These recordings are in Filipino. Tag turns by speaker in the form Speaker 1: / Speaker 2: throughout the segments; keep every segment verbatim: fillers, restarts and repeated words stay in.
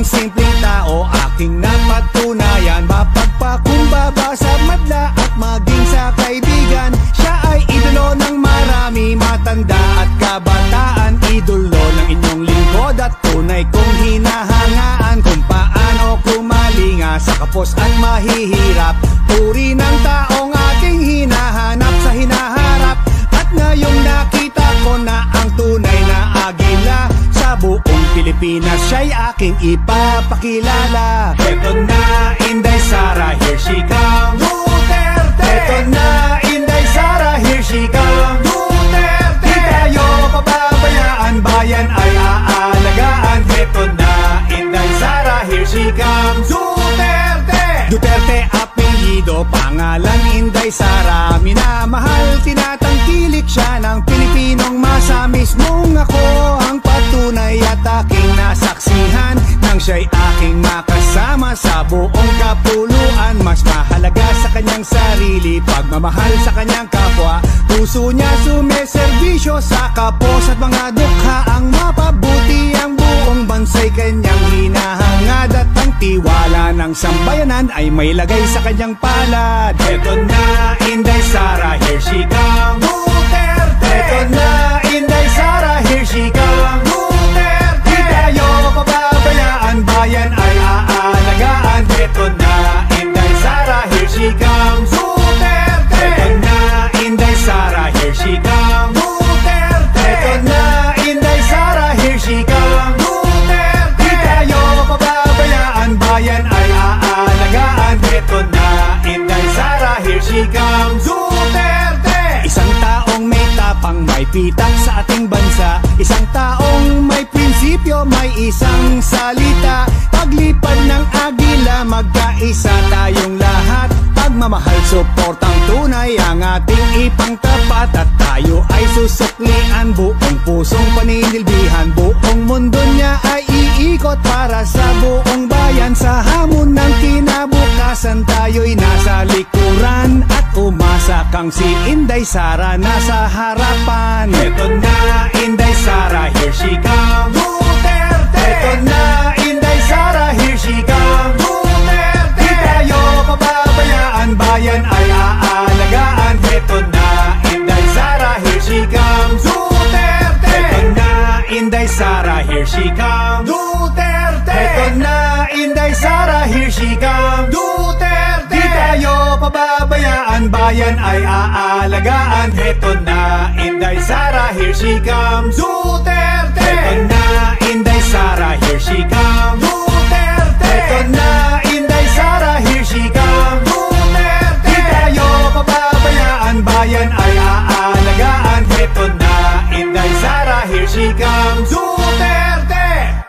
Speaker 1: simpleng tao aking napatunayan, mapagpakumbaba sa madla at maging sa kaibigan. Siya ay idolo ng marami, matanda at kabataan, idolo ng inyong lingkod at tunay kong hinahangaan kung paano kumalinga sa kapos at mahihirap. Uri ng taong aking hinahanap sa hinaharap, at ngayong nakita ko na ang tunay na agila sa buong Pilipinas, siya'y aking ipapakilala. Eto na Inday Sara, here she comes, Duterte! Eto na Inday Sara, here she comes, Duterte! Di tayo pababayaan, bayan ay aalagaan. Eto na Inday Sara, here she comes, Duterte! Duterte apelyido, pangalan Inday Sara, minamahal, tinatangkilik siya ng Pilipinong masa. Mismong ako ang patunay at aking nasaksihan, nang siya'y aking makasama sa buong kapuluan. Mas mahalaga sa kanyang sarili, pagmamahal sa kanyang kapwa, puso niya sumeserbisyo sa kapos at mga dukha. Ang mapabuti ang buong bansa'y kanyang hinahangad, at ang tiwala ng sambayanan ay may lagay sa kanyang palad. Eto na Inday Sara, here she comes, Duterte! Eto na Inday Sara, here she comes, Duterte! Di tayo pababayaan, bayan ay aalagaan. Eto na Inday Sara, here she comes, Duterte! Eto na Inday Sara, here she comes, Duterte! Eto na Inday Sara, here she comes, Duterte! Di tayo pababayaan, bayan ay aalagaan. Eto na Inday Sara, here she comes, Duterte! Isang taong may tapang, may pitak sa ating bansa, isang taong may prinsipyo, may isang salita. Paglipad ng agila, magkaisa tayong lahat. Pagmamahal, suportang tunay ang ating ipangtapat, at tayo ay susuklian, buong pusong paninilbihan. Buong mundo niya ay iikot para sa buong bayan. Sa hamon ng kinabukasan, tayo'y nasa likuran, at umasa kang si Inday Sara nasa harapan. Eto na Inday Sara, here she comes, Duterte! Eto na Inday Sara, here she comes, Duterte! Di tayo pababayaan, bayan ay aalagaan. Eto na Inday Sara, here she comes, Duterte! Eto na Inday Sara, here she comes, Duterte! Eto na Inday Sara, here she comes, Duterte! Di tayo pababayaan, bayan ay aalagaan. Eto na Inday Sara, here she comes, Duterte! Eto na Inday Sara, here she comes, Duterte! Eto na Inday Sara, here she comes, Duterte! Di tayo pababayaan, bayan ay aalagaan. Eto na Inday Sara, here she comes, Duterte!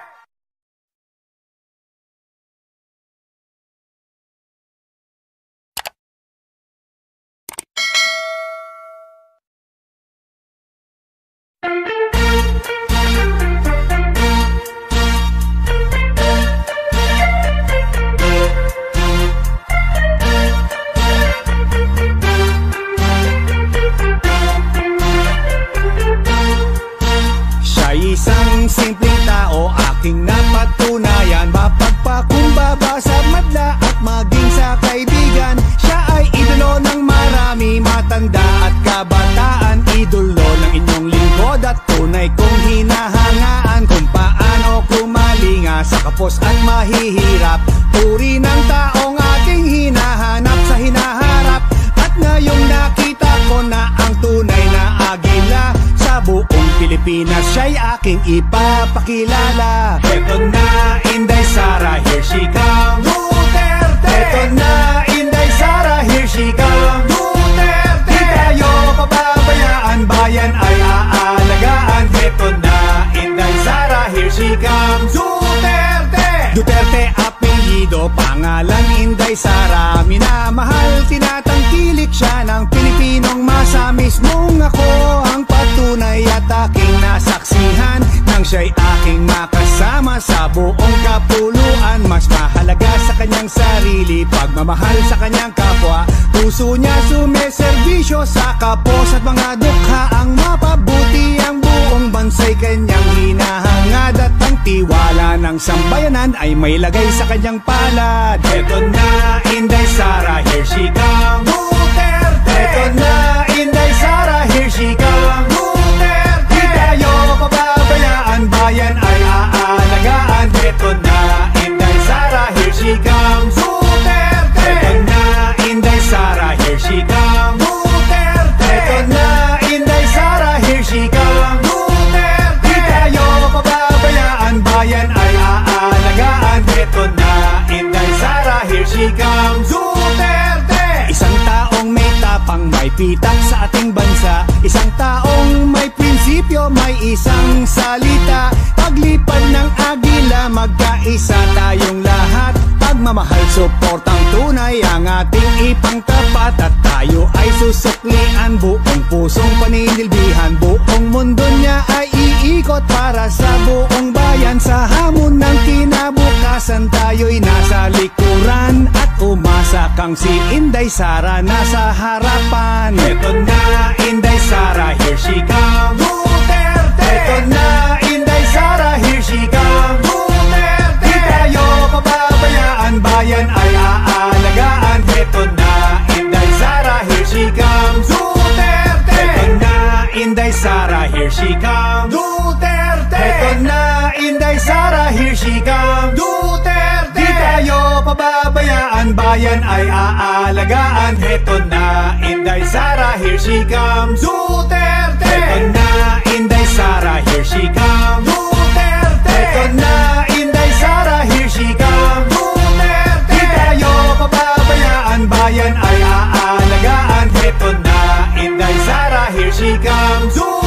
Speaker 1: Isang simpleng tao aking napatunayan, mapagpakumbaba sa madla at maging sa kaibigan. Siya ay idolo ng marami, matanda at kabataan, idolo ng inyong lingkod at tunay kong hinahangaan kung paano kumalinga sa kapos at mahihirap. Uri ng taong aking hinahanap sa hinaharap, at ngayong nakita ko na ang tunay na agila sa buong Pilipinas, siya'y aking ipapakilala. Eto na Inday Sara, here she comes, Duterte! Eto na Inday Sara, here she comes, Duterte! Di tayo pababayaan, bayan ay aalagaan. Eto na Inday Sara, here she comes, Duterte! Duterte apelyido, pangalan Inday Sara, minamahal, tinatangkilik siya ng Pilipinong masa. Mismong ako ang patunay at aking nasaksihan, nang siya'y aking makasama sa buong kapuluan. Mas mahalaga sa kanyang sarili, pagmamahal sa kanyang kapwa, puso niya sumeserbisyo sa kapos at mga dukha. Ang mapabuti ang buong bansa'y kanyang hinahangad, hangad at ang tiwala ng sambayanan ay may lagay sa kanyang palad. Eto na, Inday Sara, here she comes. Duterte! Eto na, Inday Sara, here she comes. Duterte! Di tayo pababayaan, bayan ay aalagaan. Eto na, Inday Sara, here she comes. Duterte! Eto na, Inday Sara, here she comes. Duterte! Eto na, Inday Sara, here she comes. Duterte! Di tayo pababayaan, bayan ay aalagaan. Eto na, Inday Sara, here she comes. Duterte! Isang taong may tapang, may pitak sa ating bansa. Isang taong may prinsipyo, may isang salita. Paglipad ng agila, magkaisa tayong lahat. Pagmamahal, suportang tunay ang ating ipangtapat. At tayo ay susuklian, buong pusong paninilbihan. Buong mundo niya ay iikot para sa buong bayan. Sa hamon ng kinabukasan, tayo'y nasa likuran. At umasa kang si Inday Sara nasa harapan. Eto na, Inday Sara, here she comes. Duterte! Eto na, Inday Sara, here she comes. Duterte! Di tayo pababayaan, bayan ay aalagaan. Eto na, Inday Sara, here she comes. Duterte! Eto na, Inday Sara, here she comes. Duterte! Eto na, Inday Sara, here she comes. Duterte! Di tayo pababayaan, bayan ay aalagaan. Eto na, Inday Sara, here she comes. Duterte! Eto na, Inday Sara, here she comes. Duterte! Eto na, Inday Sara, here she comes. Duterte! Di tayo pababayaan, bayan ay aalagaan. Eto na, Inday Sara, here she comes.